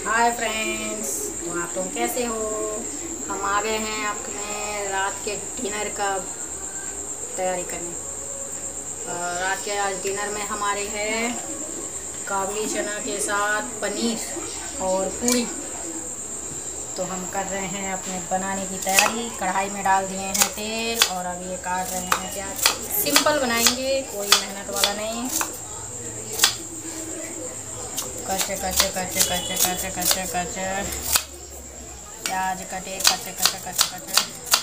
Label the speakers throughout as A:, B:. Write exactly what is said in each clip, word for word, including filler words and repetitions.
A: Hi friends, तो आप लोग कैसे हो। हम आ गए हैं अपने रात के डिनर का तैयारी करने। और रात के आज डिनर में हमारे है काबुली चना के साथ पनीर और पूरी। तो हम कर रहे हैं अपने बनाने की तैयारी। कढ़ाई में डाल दिए हैं तेल और अब ये काट रहे हैं प्याज। सिंपल बनाएंगे, कोई मेहनत वाला नहीं। कच्चे कच्चे कच्चे कच्चे कच्चे कच्चे कच्चे प्याज कटे, कच्चे कच्चे कच्चे कच्चे।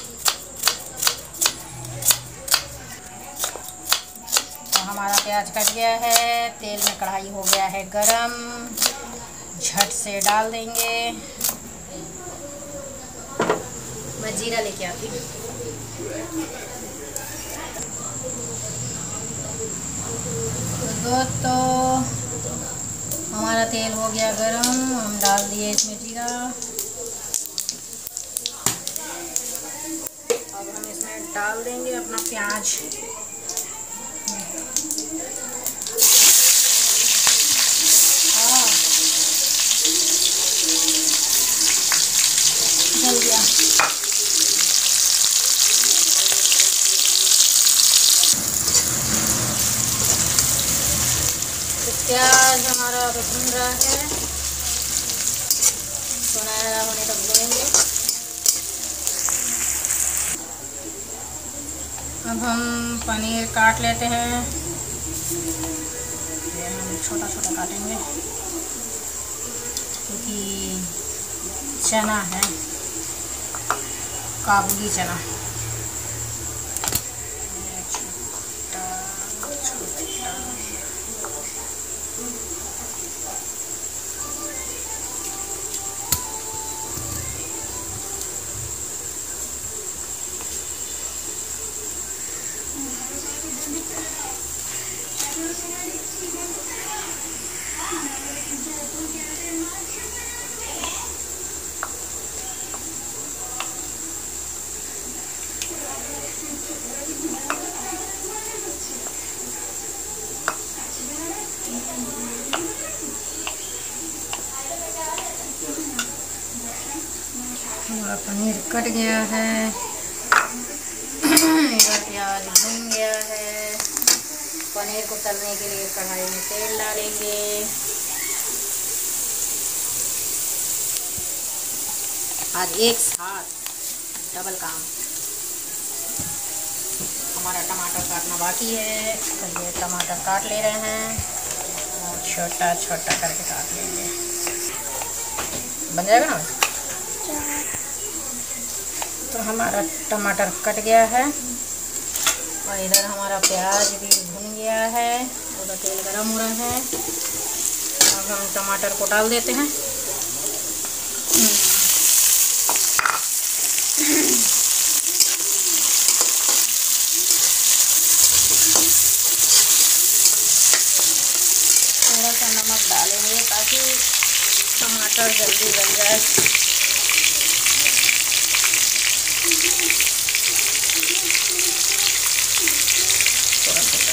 A: तो हमारा प्याज कट गया है, तेल में कढ़ाई हो गया है गरम। झट से डाल देंगे। मैं जीरा लेके आती हूँ। तो दोस्तों, हमारा तेल हो गया गरम। हम डाल दिए इसमें जीरा। अब हम इसमें डाल देंगे अपना प्याज। हाँ, जल गया। तो प्याज हमारा भून रहा है, सुनहरा होने तक भूनेंगे। अब हम पनीर काट लेते हैं। ये हम छोटा छोटा काटेंगे क्योंकि चना है, काबुली चना। छोटा छोटा हमारा पनीर कट गया है। इधर प्याज भून गया है। पनीर को तलने के लिए कढ़ाई में तेल डालेंगे। आज एक साथ डबल काम। हमारा टमाटर काटना बाकी है, तो ये टमाटर काट ले रहे हैं और छोटा छोटा करके काट लेंगे। बन जाएगा ना। तो हमारा टमाटर कट गया है और इधर हमारा प्याज भी भुन गया है। उधर तेल गरम हो रहा है। अब हम टमाटर को डाल देते हैं। थोड़ा सा नमक डालेंगे ताकि टमाटर जल्दी गल जाए। थोड़ा सा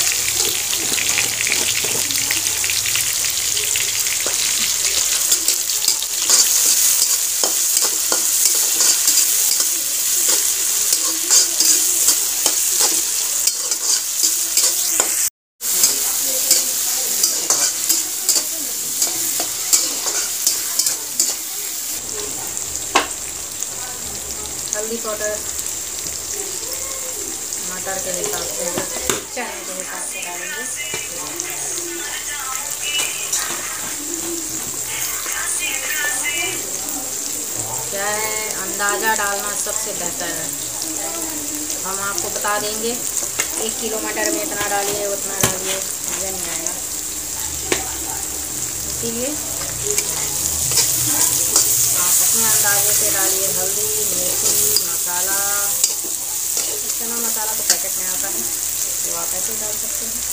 A: हल्दी पाउडर मटर के हिसाब से, चने के हिसाब से डालेंगे। क्या है, अंदाज़ा डालना सबसे बेहतर है। हम आपको बता देंगे एक किलो मटर में इतना डालिए, उतना डालिए, मज़ा नहीं आएगा। इसीलिए आप अपने अंदाजे से डालिए। हल्दी, मेथी, मसाला। चना मसाला तो पैकेट में आता है, तो आप ऐसे डाल सकते हैं।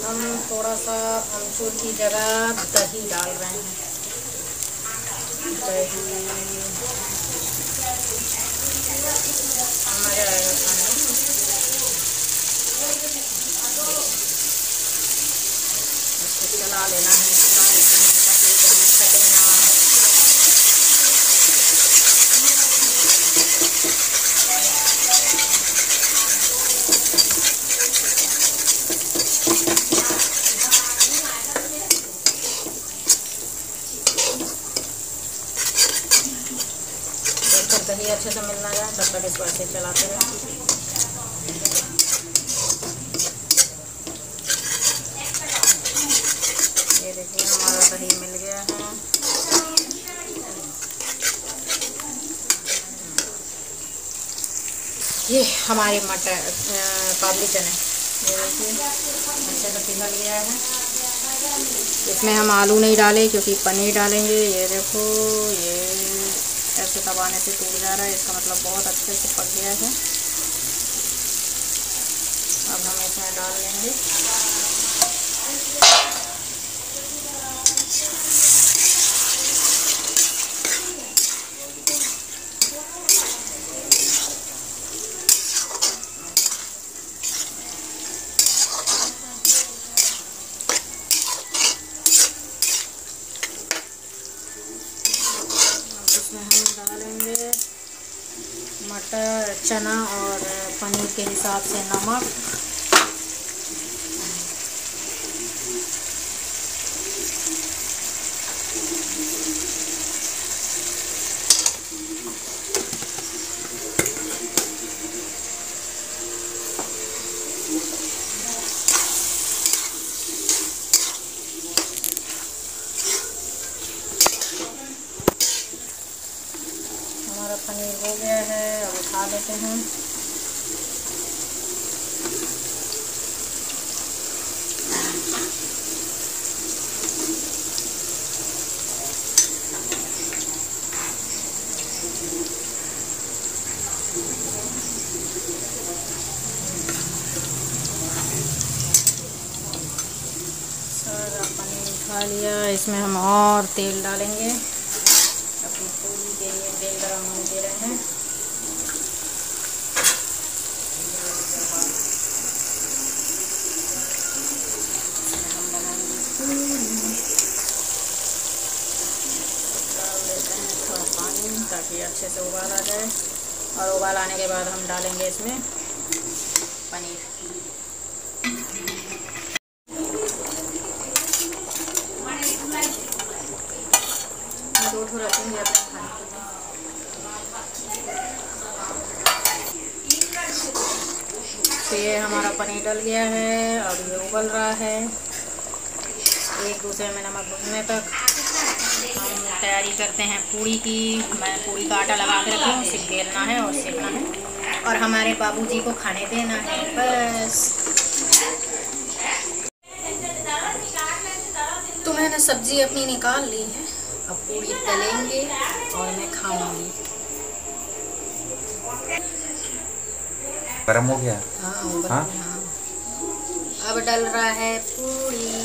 A: हम थोड़ा सा अमचूर की जगह दही डाल रहे हैं। दही मज़ा आएगा खाने में। इसको चला लेना है, चला लेना है ताकि दही फटे ना। दही अच्छे से मिल ना जाए तब तक इस बार से चलाते रहें। ये देखिए हमारा दही मिल गया है। ये हमारे मटर काबली चने, ये देखिए अच्छे से पिघल गया है। इसमें हम आलू नहीं डाले क्योंकि पनीर डालेंगे। ये देखो ये ऐसे दबाने से टूट जा रहा है, इसका मतलब बहुत अच्छे से पक गया है। अब हम इसमें डाल लेंगे डालेंगे मटर, चना और पनीर के हिसाब से नमक। पनीर हो गया है, अब उठा लेते हैं। सारा पनीर उठा लिया। इसमें हम और तेल डालेंगे। अपनी पूरी के लिए तेल गरम होने दे रहे हैं। हम बनाएंगे पूरी। डाल देते हैं थोड़ा पानी ताकि अच्छे से उबाल आ जाए, और उबाल आने के बाद हम डालेंगे इसमें पनीर। दो ठो रखेंगे अपने खाने के लिए। तो ये हमारा पनीर डल गया है, अब ये उबल रहा है। एक दूसरे में नमक भुनने तक हम तैयारी करते हैं पूरी की। मैं पूरी का आटा लगा के रखी हूँ, सिर्फ बेलना है और सेकना है और हमारे बाबूजी को खाने देना है बस। तो मैंने सब्जी अपनी निकाल ली है, अब पूरी तलेंगे और मैं खाऊंगी।
B: गरम हो गया?
A: हाँ हो गया। हाँ अब डल रहा है पूरी।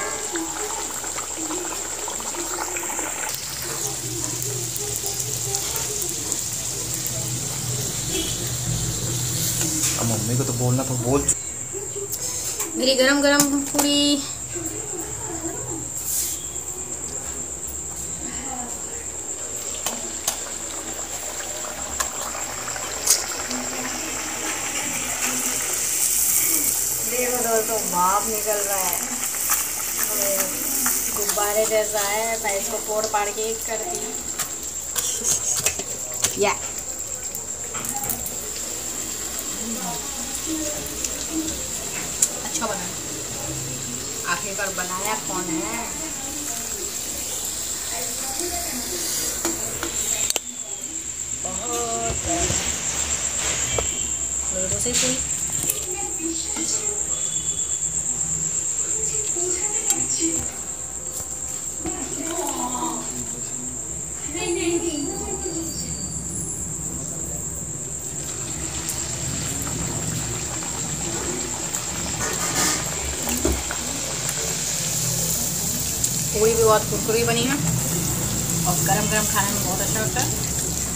B: अब मम्मी को तो बोलना तो बोल।
A: मेरी गरम गरम पूरी। देखो दोस्तों भाप निकल रहा है, गुब्बारे जैसा है। मैं इसको फोड़ पाड़ के एक कर दी। या अच्छा बना, आखिरकार बनाया कौन है। बहुत मेरे से पूरी पूरी भी बहुत कुरकुरी बनी है और गरम गरम खाने में बहुत अच्छा लगता है।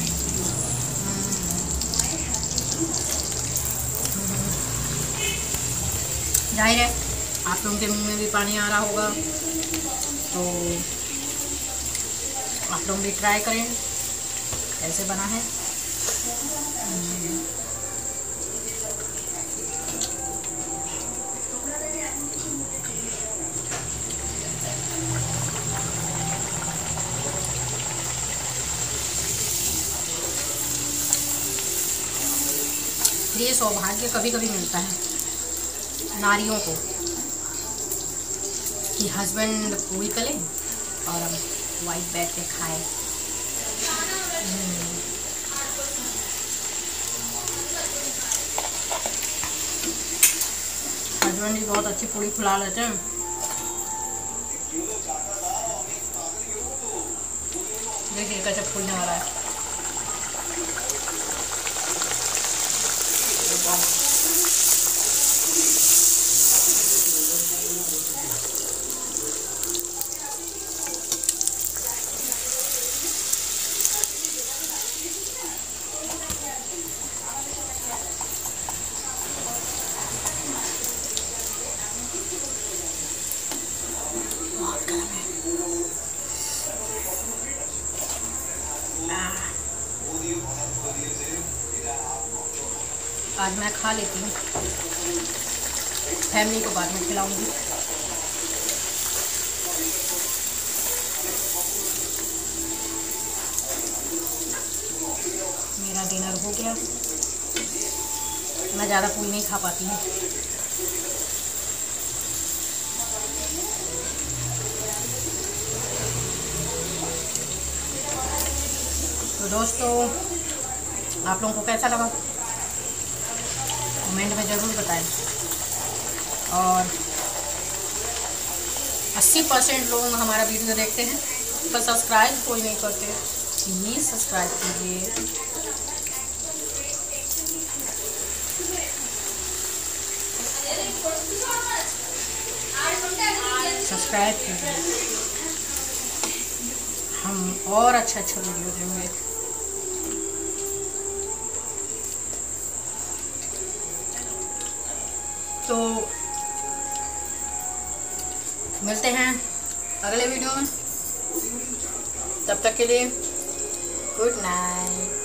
A: जाहिर है आप लोगों के मुंह में भी पानी आ रहा होगा, तो आप लोग भी ट्राई करें कैसे बना है। ये सौभाग्य कभी कभी मिलता है नारियों को कि हस्बैंड पूरी तले और हम वाइट बैठ के खाए। हस्बैंड भी बहुत अच्छी पूरी फुला लेते हैं। देखिए कैसे फूलने वाला है। आज मैं खा लेती हूँ, फैमिली को बाद में खिलाऊंगी। मेरा डिनर हो गया। मैं ज़्यादा पूरी नहीं खा पाती हूँ। तो दोस्तों आप लोगों को कैसा लगा कमेंट में ज़रूर बताएं। और अस्सी परसेंट लोग हमारा वीडियो देखते हैं पर सब्सक्राइब कोई नहीं करते, प्लीज़ सब्सक्राइब कीजिए। सब्सक्राइब कीजिए, हम और अच्छा अच्छा वीडियो देंगे। तो मिलते हैं अगले वीडियो में, तब तक के लिए गुड नाइट।